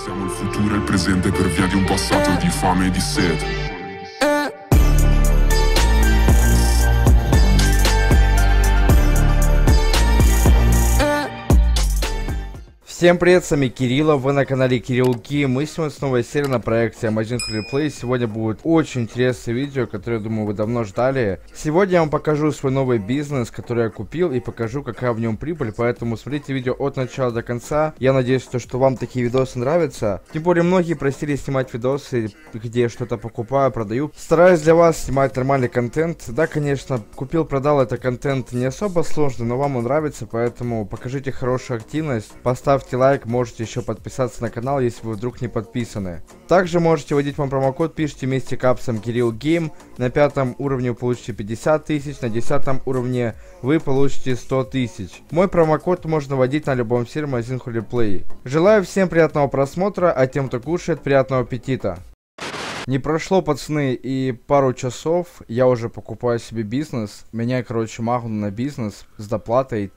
Siamo il futuro e il presente per via di un passato di fame e di sete. Всем привет, с вами Кирилла, вы на канале Кирилл Гейм. Мы сегодня с новой серией на проекте Amazing Replay. Сегодня будет очень интересное видео, которое, думаю, вы давно ждали. Сегодня я вам покажу свой новый бизнес, который я купил, и покажу, какая в нем прибыль. Поэтому смотрите видео от начала до конца. Я надеюсь, что вам такие видосы нравятся. Тем более, многие просили снимать видосы, где я что-то покупаю, продаю. Стараюсь для вас снимать нормальный контент. Да, конечно, купил-продал, это контент не особо сложный, но вам он нравится, поэтому покажите хорошую активность. Поставьте лайк, можете еще подписаться на канал, если вы вдруг не подписаны. Также можете вводить мой промокод, пишите вместе капсом Кирилл Гейм. На 5 уровне вы получите 50 тысяч, на 10 уровне вы получите 100 тысяч. Мой промокод можно вводить на любом сервере Amazing Replay. Желаю всем приятного просмотра, а тем, кто кушает, приятного аппетита. Не прошло, пацаны, и пару часов я уже покупаю себе бизнес. Меняю, короче, Магнум на бизнес с доплатой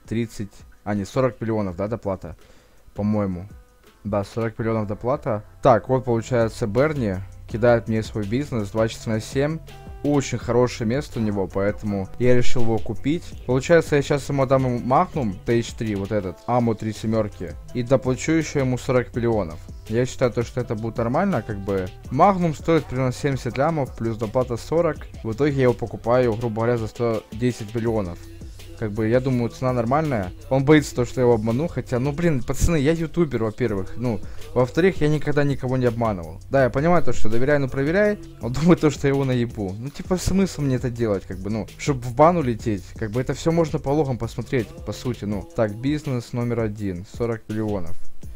40 миллионов, да, доплата? По-моему. Да, 40 миллионов доплата. Так, вот получается Берни кидает мне свой бизнес 24/7. Очень хорошее место у него, поэтому я решил его купить. Получается, я сейчас ему дам Магнум TH3, вот этот, Аму 3 семерки, и доплачу еще ему 40 миллионов. Я считаю, что это будет нормально, как бы. Магнум стоит примерно 70 лямов, плюс доплата 40. В итоге я его покупаю, грубо говоря, за 110 миллионов. Как бы, я думаю, цена нормальная. Он боится то, что я его обману, хотя, ну, блин, пацаны, я ютубер, во-первых. Ну, во-вторых, я никогда никого не обманывал. Да, я понимаю то, что доверяй, но проверяй. Он думает то, что я его наебу. Ну, типа, смысл мне это делать, как бы, ну, чтобы в бан улететь. Как бы, это все можно по логам посмотреть, по сути, ну. Так, бизнес номер 1, 40 миллионов.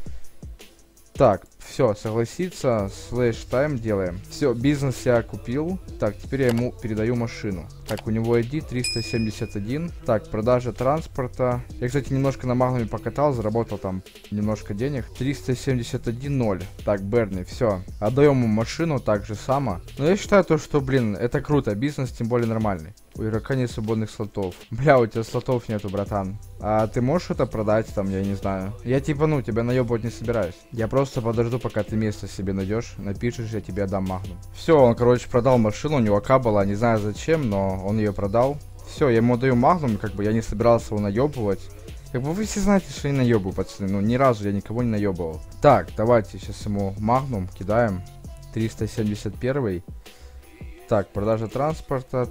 Так, все, согласиться, /time делаем. Все, бизнес я купил. Так, теперь я ему передаю машину. Так, у него ID 371. Так, продажа транспорта. Я, кстати, немножко на Магнуме покатал, заработал там немножко денег. 371.0. Так, Берни, все. Отдаем ему машину, так же само. Но я считаю то, что, блин, это круто. Бизнес тем более нормальный. У игрока нет свободных слотов. Бля, у тебя слотов нету, братан. А ты можешь это продать там, я не знаю. Я типа, ну, тебя наебывать не собираюсь. Я просто подожду, пока ты место себе найдешь. Напишешь, я тебе дам Магнум. Все, он, короче, продал машину, у него АК была, не знаю зачем, но он ее продал. Все, я ему даю Магнум, как бы я не собирался его наебывать. Как бы вы все знаете, что я не наебываю, пацаны. Ну, ни разу я никого не наебывал. Так, давайте сейчас ему Магнум кидаем. 371. Так, продажа транспорта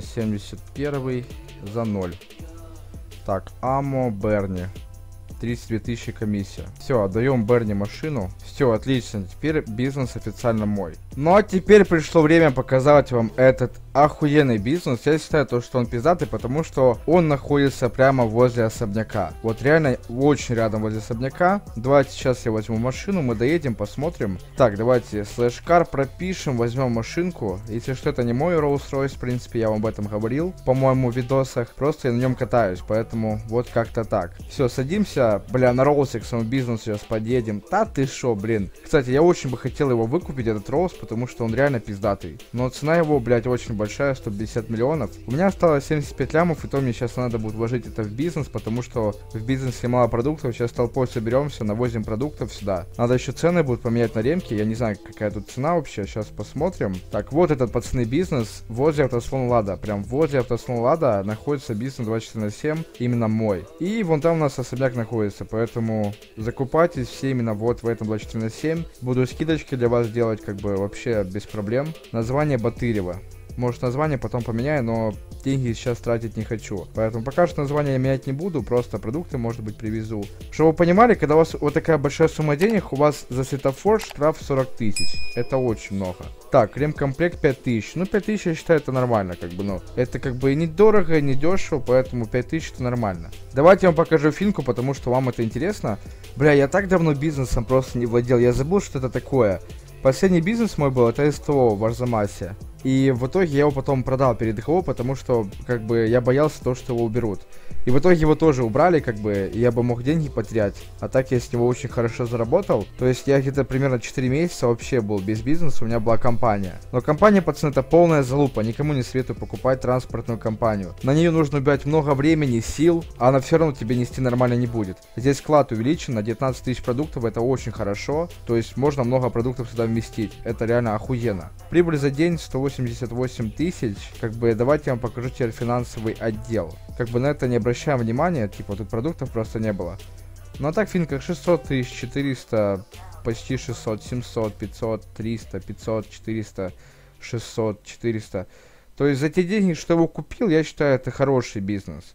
371 за 0. Так, Амо Берни. 32 тысячи комиссия. Все, отдаем Берни машину. Все, отлично. Теперь бизнес официально мой. Ну а теперь пришло время показать вам этот охуенный бизнес. Я считаю то, что он пиздатый, потому что он находится прямо возле особняка. Вот реально очень рядом возле особняка. Давайте сейчас я возьму машину, мы доедем, посмотрим. Так, давайте /car пропишем, возьмем машинку. Если что, это не мой Rolls-Royce, в принципе, я вам об этом говорил, по-моему, в видосах. Просто я на нем катаюсь, поэтому вот как-то так. Все, садимся. Бля, на Роллсе к своему бизнесу сейчас подъедем. Да ты шо, блин. Кстати, я очень бы хотел его выкупить, этот Роллс, потому что он реально пиздатый. Но цена его, блядь, очень большая, 150 миллионов. У меня осталось 75 лямов, и то мне сейчас надо будет вложить это в бизнес, потому что в бизнесе мало продуктов. Сейчас толпой соберемся, навозим продуктов сюда. Надо еще цены будут поменять на ремки. Я не знаю, какая тут цена вообще. Сейчас посмотрим. Так, вот этот, пацаны, бизнес возле автослона Лада. Прям возле автослона Лада находится бизнес 24/7, именно мой. И вон там у нас особняк находится. Поэтому закупайтесь все именно вот в этом 24/7. Буду скидочки для вас делать, как бы вообще без проблем. Название Батырева. Может, название потом поменяю, но деньги сейчас тратить не хочу. Поэтому пока что название я менять не буду, просто продукты, может быть, привезу. Чтобы вы понимали, когда у вас вот такая большая сумма денег, у вас за светофор штраф 40 тысяч. Это очень много. Так, ремкомплект 5000. Ну, 5000, я считаю, это нормально, как бы, ну. Это как бы и недорого, и не дешево, поэтому 5000 это нормально. Давайте я вам покажу финку, потому что вам это интересно. Бля, я так давно бизнесом просто не владел, я забыл, что это такое. Последний бизнес мой был, это СТО в Арзамасе. И в итоге я его потом продал перед ХО, потому что, как бы, я боялся того, что его уберут. И в итоге его тоже убрали, как бы, и я бы мог деньги потерять. А так я с него очень хорошо заработал. То есть я где-то примерно 4 месяца вообще был без бизнеса, у меня была компания. Но компания, пацаны, это полная залупа, никому не советую покупать транспортную компанию. На нее нужно убивать много времени, сил, а она все равно тебе нести нормально не будет. Здесь склад увеличен на 19 тысяч продуктов, это очень хорошо. То есть можно много продуктов сюда вместить, это реально охуенно. Прибыль за день 188 тысяч, как бы, давайте я вам покажу теперь финансовый отдел. Как бы на это не обращаем внимания, типа тут продуктов просто не было. Ну а так финка 600 тысяч, 400, почти 600, 700, 500, 300, 500, 400, 600, 400. То есть за те деньги, что его купил, я считаю, это хороший бизнес.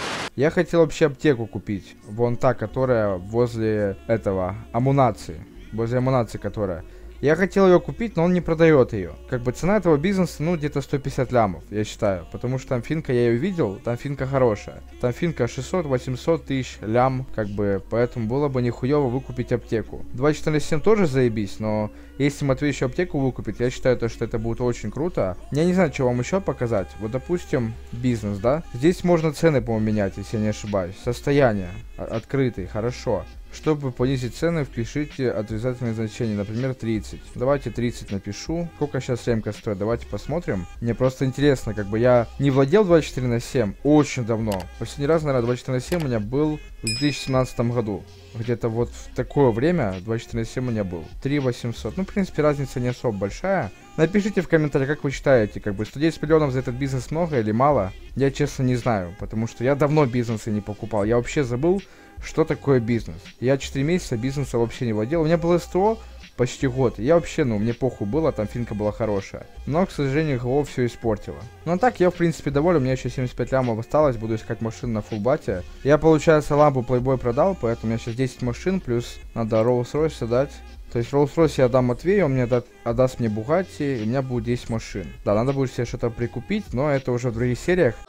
Я хотел вообще аптеку купить, вон та, которая возле этого, амунации, возле амунации которая. Я хотел ее купить, но он не продает ее. Как бы цена этого бизнеса, ну, где-то 150 лямов, я считаю. Потому что там финка, я ее видел, там финка хорошая. Там финка 600-800 тысяч лям, как бы, поэтому было бы нихуево выкупить аптеку. 24/7 тоже заебись, но если Матвей еще аптеку выкупит, я считаю, что это будет очень круто. Я не знаю, что вам еще показать. Вот, допустим, бизнес, да? Здесь можно цены, по-моему, менять, если я не ошибаюсь. Состояние открытый, хорошо. Чтобы понизить цены, впишите отрицательные значения, например, 30. Давайте 30 напишу. Сколько сейчас ремка стоит? Давайте посмотрим. Мне просто интересно, как бы я не владел 24/7 очень давно. Последний раз, наверное, 24/7 у меня был в 2017 году. Где-то вот в такое время 24/7 у меня был. 3800. Ну, в принципе, разница не особо большая. Напишите в комментариях, как вы считаете, как бы 110 миллионов за этот бизнес много или мало? Я, честно, не знаю, потому что я давно бизнесы не покупал. Я вообще забыл, что такое бизнес. Я 4 месяца бизнеса вообще не владел. У меня было СТО почти год. Я вообще, ну, мне похуй было, там финка была хорошая. Но, к сожалению, ГО все испортило. Ну, а так, я, в принципе, доволен. У меня еще 75 лямов осталось. Буду искать машину на фулбате. Я, получается, лампу Playboy продал, поэтому у меня сейчас 10 машин, плюс надо Rolls-Royce дать. То есть Rolls-Royce я отдам Матвею, он мне отдаст мне Bugatti, и у меня будет 10 машин. Да, надо будет себе что-то прикупить, но это уже в других сериях.